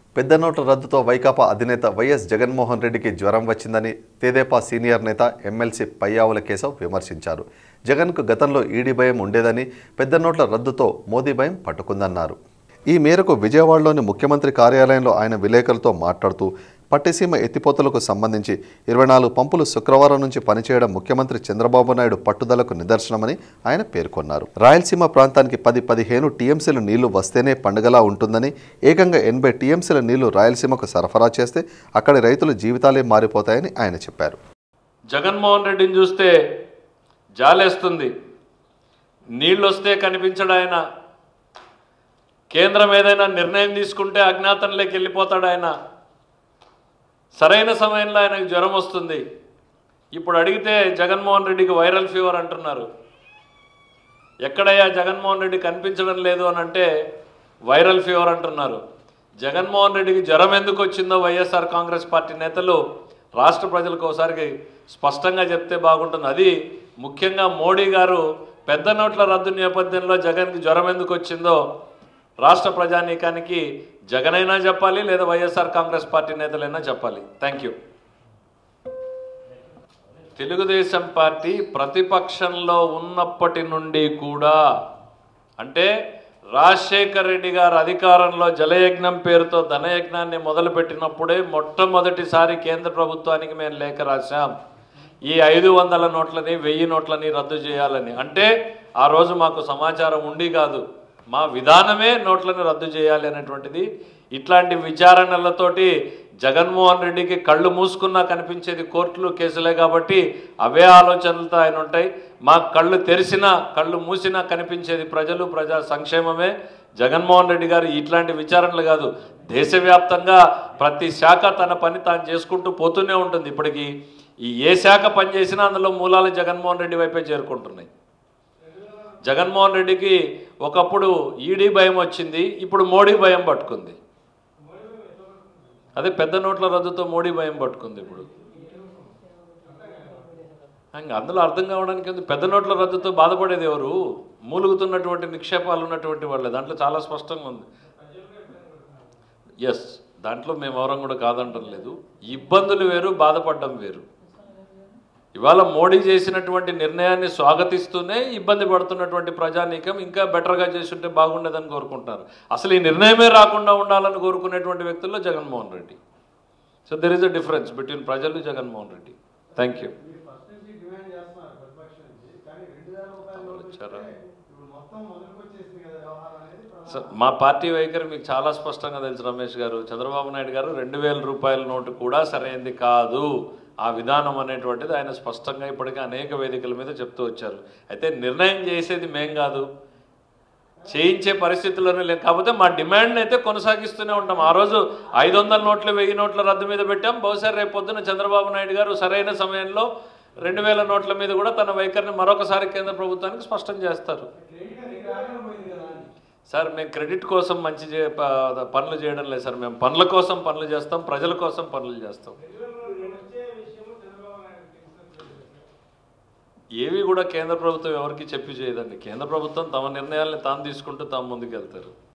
పెద్ద నోట్ల రద్దుతో వైకాపా అధినేత వైఎస్ జగన్మోహన్ రెడ్డికి జ్వరం వచ్చిందని తెదేపా సీనియర్ నేత ఎమ్మెల్సీ పయ్యావుల కేశవ్ విమర్శించారు. జగన్కు గతంలో ఈడీ భయం ఉండేదని, పెద్ద నోట్ల రద్దుతో మోదీ భయం పట్టుకుందన్నారు. ఈ మేరకు విజయవాడలోని ముఖ్యమంత్రి కార్యాలయంలో ఆయన విలేకరులతో మాట్లాడుతూ పట్టిసీమ ఎత్తిపోతలకు సంబంధించి 24 పంపులు శుక్రవారం నుంచి పనిచేయడం ముఖ్యమంత్రి చంద్రబాబు నాయుడు పట్టుదలకు నిదర్శనమని ఆయన పేర్కొన్నారు. రాయలసీమ ప్రాంతానికి 10-15 టీఎంసీల నీళ్లు వస్తేనే పండుగలా ఉంటుందని, ఏకంగా 80 టీఎంసీల నీళ్లు రాయలసీమకు సరఫరా చేస్తే అక్కడి రైతుల జీవితాలే మారిపోతాయని ఆయన చెప్పారు. జగన్మోహన్ రెడ్డిని చూస్తే జాలేస్తుంది. నీళ్ళు వస్తే కనిపించడు ఆయన. కేంద్రం ఏదైనా నిర్ణయం తీసుకుంటే అజ్ఞాతంలోకి వెళ్ళిపోతాడు ఆయన. సరైన సమయంలో ఆయనకు జ్వరం వస్తుంది. ఇప్పుడు అడిగితే జగన్మోహన్ రెడ్డికి వైరల్ ఫీవర్ అంటున్నారు. ఎక్కడయ్యా జగన్మోహన్ రెడ్డి కనిపించడం లేదు అని అంటే వైరల్ ఫీవర్ అంటున్నారు. జగన్మోహన్ రెడ్డికి జ్వరం ఎందుకు వచ్చిందో వైఎస్ఆర్ కాంగ్రెస్ పార్టీ నేతలు రాష్ట్ర ప్రజలకు ఒకసారికి స్పష్టంగా చెప్తే బాగుంటుంది. అది ముఖ్యంగా మోడీ గారు పెద్ద నోట్ల రద్దు నేపథ్యంలో జగన్కి జ్వరం ఎందుకు వచ్చిందో రాష్ట్ర ప్రజానీకానికి జగనైనా చెప్పాలి, లేదా వైఎస్ఆర్ కాంగ్రెస్ పార్టీ నేతలైనా చెప్పాలి. Thank you. తెలుగుదేశం పార్టీ ప్రతిపక్షంలో ఉన్నప్పటి నుండి కూడా, అంటే రాజశేఖర్ రెడ్డి గారు అధికారంలో జలయజ్ఞం పేరుతో ధనయజ్ఞాన్ని మొదలుపెట్టినప్పుడే మొట్టమొదటిసారి కేంద్ర ప్రభుత్వానికి మేము లేఖ రాశాం. ఈ 500 నోట్లని 1000 నోట్లని రద్దు చేయాలని. అంటే ఆ రోజు మాకు సమాచారం ఉండి కాదు, మా విధానమే నోట్లను రద్దు చేయాలి అనేటువంటిది. ఇట్లాంటి విచారణలతోటి జగన్మోహన్ రెడ్డికి కళ్ళు మూసుకున్నా కనిపించేది కోర్టులు, కేసులే కాబట్టి అవే ఆలోచనలతో ఆయన ఉంటాయి. మా కళ్ళు తెరిచినా కళ్ళు మూసినా కనిపించేది ప్రజలు, ప్రజా సంక్షేమమే. జగన్మోహన్ రెడ్డి గారు ఇట్లాంటి విచారణలు కాదు, దేశవ్యాప్తంగా ప్రతి శాఖ తన పని తాను చేసుకుంటూ పోతూనే ఉంటుంది. ఇప్పటికీ ఏ శాఖ పనిచేసినా అందులో మూలాలు జగన్మోహన్ రెడ్డి వైపే చేరుకుంటున్నాయి. జగన్మోహన్ రెడ్డికి ఒకప్పుడు ఈడీ భయం వచ్చింది, ఇప్పుడు మోడీ భయం పట్టుకుంది. అదే పెద్ద నోట్ల రద్దుతో మోడీ భయం పట్టుకుంది. ఇప్పుడు అందులో అర్థం కావడానికి పెద్ద నోట్ల రద్దుతో బాధపడేది ఎవరు? మూలుగుతున్నటువంటి నిక్షేపాలు ఉన్నటువంటి వాళ్ళే. దాంట్లో చాలా స్పష్టంగా ఉంది. ఎస్, దాంట్లో మేము ఎవరం కూడా కాదంటం లేదు. ఇబ్బందులు వేరు, బాధపడడం వేరు. ఇవాళ మోడీ చేసినటువంటి నిర్ణయాన్ని స్వాగతిస్తూనే ఇబ్బంది పడుతున్నటువంటి ప్రజానీకం ఇంకా బెటర్గా చేస్తుంటే బాగుండేదని కోరుకుంటున్నారు. అసలు ఈ నిర్ణయమే రాకుండా ఉండాలని కోరుకునేటువంటి వ్యక్తుల్లో Jaganmohan Reddy. So there is a difference between ప్రజలు, జగన్మోహన్ రెడ్డి. Thank you. మా పార్టీ వైఖరి మీకు చాలా స్పష్టంగా తెలుసు రమేష్ గారు. చంద్రబాబు నాయుడు గారు 2000 రూపాయల నోటు కూడా సరైనది కాదు ఆ విధానం అనేటువంటిది ఆయన స్పష్టంగా ఇప్పటికే అనేక వేదికల మీద చెప్తూ వచ్చారు. అయితే నిర్ణయం చేసేది మేం కాదు, చేయించే పరిస్థితుల్లోనే లేదు. కాకపోతే మా డిమాండ్ని అయితే కొనసాగిస్తూనే ఉంటాం. ఆ రోజు 500 నోట్లు 1000 నోట్ల రద్దు మీద పెట్టాం. బహుశా రేపు పొద్దున చంద్రబాబు నాయుడు గారు సరైన సమయంలో 2000 నోట్ల మీద కూడా తన వైఖరిని మరొకసారి కేంద్ర ప్రభుత్వానికి స్పష్టం చేస్తారు. సార్, మేము క్రెడిట్ కోసం మంచి పనులు చేయడం లేదు సార్. మేము పనుల కోసం పనులు చేస్తాం, ప్రజల కోసం పనులు చేస్తాం. ఏవి కూడా కేంద్ర ప్రభుత్వం ఎవరికి చెప్పి చేయదండి. కేంద్ర ప్రభుత్వం తమ నిర్ణయాలను తాను తీసుకుంటూ తాము ముందుకు వెళ్తారు.